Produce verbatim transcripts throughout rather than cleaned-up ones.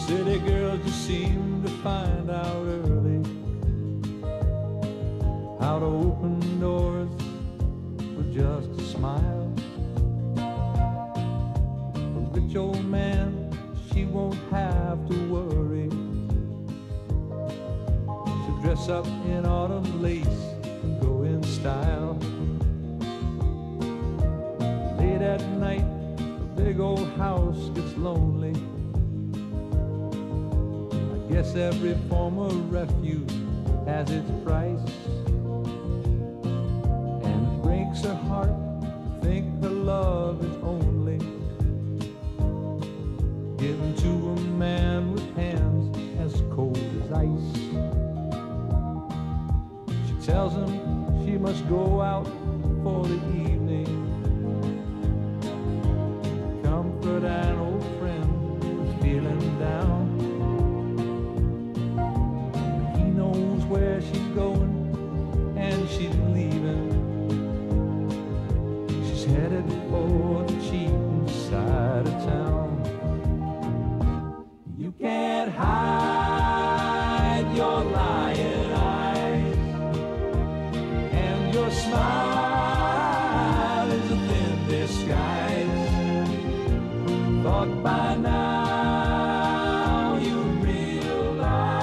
City girls just seem to find out early how to open doors with just a smile. A rich old man, she won't have to worry. She'll dress up in autumn lace and go in style. Late at night, the big old house gets lonely. I guess every form of refuge has its price. And it breaks her heart to think her love is only given to a man with hands as cold as ice. She tells him she must go out for the evening, comfort an old friend who's feeling down. But he knows where she's going and she's leaving. She's headed for the cheap side of town. You can't hide your lying eyes, and your smile is a thin disguise. Thought by now you realize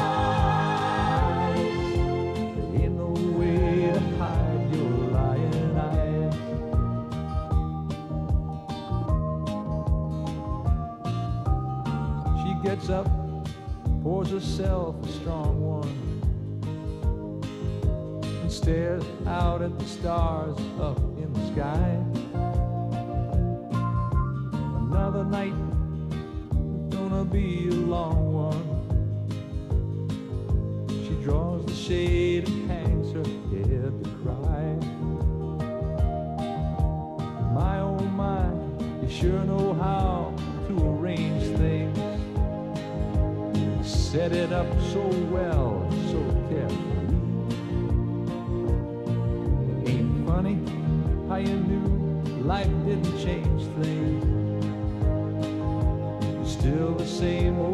there ain't no way to hide your lying eyes. She gets up, pours herself a strong one, and stares out at the stars up in the sky. Another night, it's gonna be a long one. She draws the shade and hangs her head to cry. My oh my, you sure know how to arrange things. Set it up so well, so carefully. Ain't funny how you knew life didn't change things. Still the same